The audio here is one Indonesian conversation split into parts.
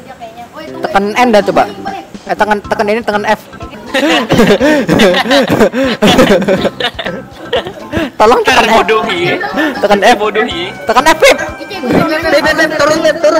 Tekan N dah coba. Tekan ini, tekan F. Tolong tekan F. Tekan F. Tekan F. Turun.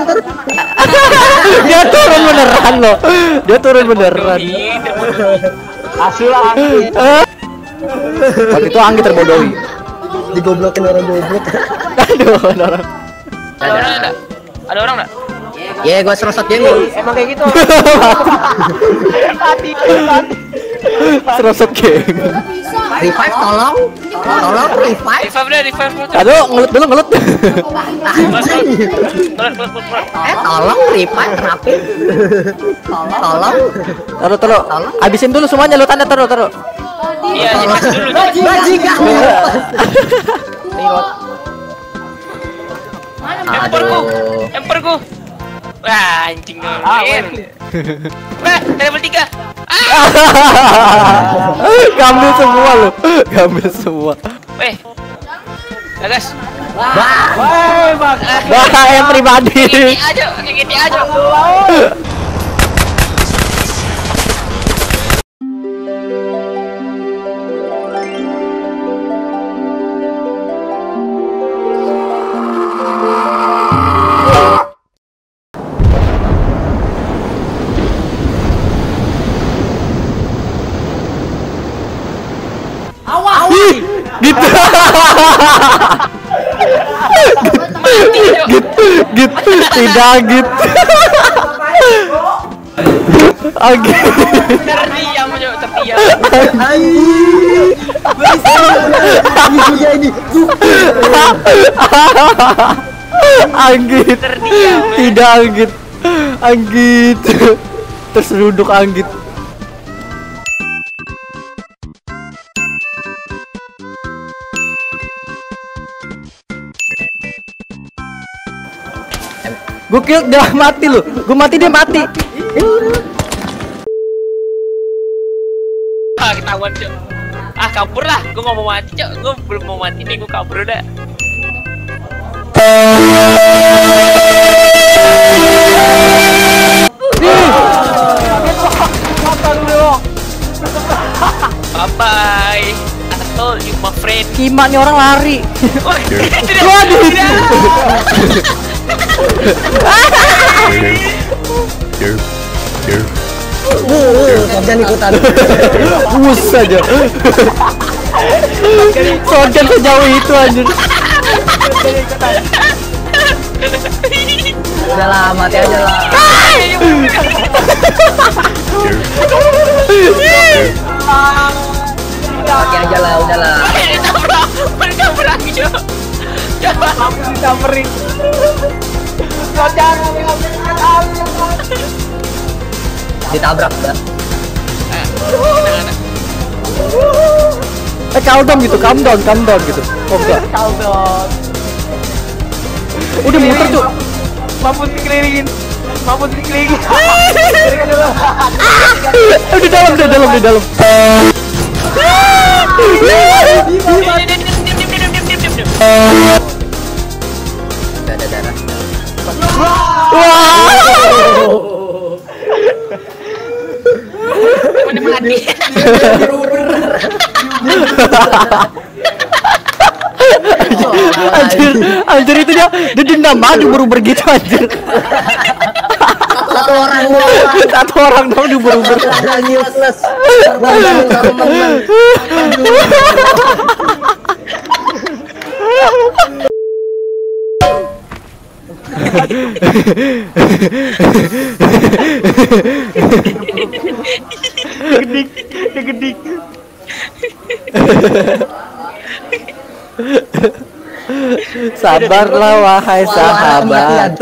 Dia turun beneran loh. Dia turun beneran. Asulah. Waktu itu Anggi terbodohi. Digoblokin orang goblok. Aduh, orang. Ada orang enggak? Ya, gua serosot dia nih. Emang kayak gitu. Mati. Serosot geng. Revive tolong revive. Revive. Aduh, ngelut dulu, ngelut. Tolong revive rapid. Tolong. Taruh. Habisin dulu semuanya, lu tanda taruh. Iya, dulu. Bajingan. Emperku. Wah, anjing ngomongin. Level 3. Gambil semua lu. Gambil semua. Weh. Bagas. Bahaya pribadi. Ngikuti aja. Gitu. Tidak gitu. Oke. Terdiam. Ini. Anggit. Tidak Anggit. Anggit. Terseruduk Anggit. Gue kill dia mati lu. Gue mati dia mati. Ketahuan, Cok. Kabur lah. Gue nggak mau mati, Cok. Gue belum mau mati nih, gue kabur udah. Bye. I told you my friend. Kima nih orang lari. Waduh. Jangan ikutan. Bus saja. Sojan sejauh itu anjir. Udah lah, mati aja lah. Mati aja lah, udahlah. Ditabrak, Cok. Disamperin. Ditabrak udah. Calm down gitu, calm down gitu. Kaldon. Udah muter tuh. Mampus dikelilingin. Di dalam. Diam. Ada darah. Mana mati? Anjir itu dia dendam banget berubah gitu anjir. Satu orang dong diubur-ubur. Useless. Gedik. Sabarlah wahai sahabat.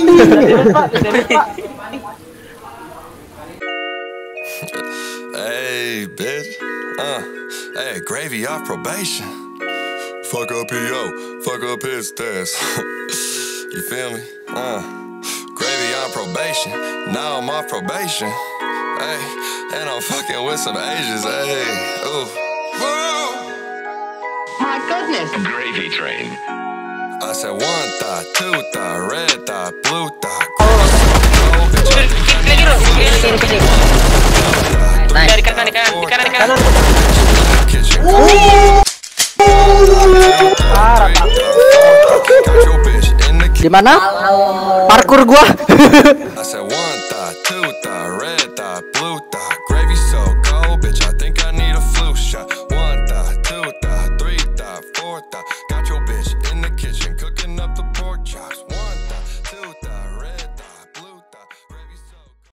Hey, bitch. Hey, gravy off probation. Fuck up PO, fuck up his test. You feel me? Gravy on probation. Now I'm off probation. Hey, and I'm fucking with some Asians. Hey, ooh. Whoa. My goodness. Gravy train. I said one thought, two thought, red thought, blue thought. kanan. Kitchen. Gimana? Parkur gua. I said one thought, two thought, red thought, blue thought, gravy so cold, bitch. I think I need a flu shot. One thought, two thought, three thought, four thought.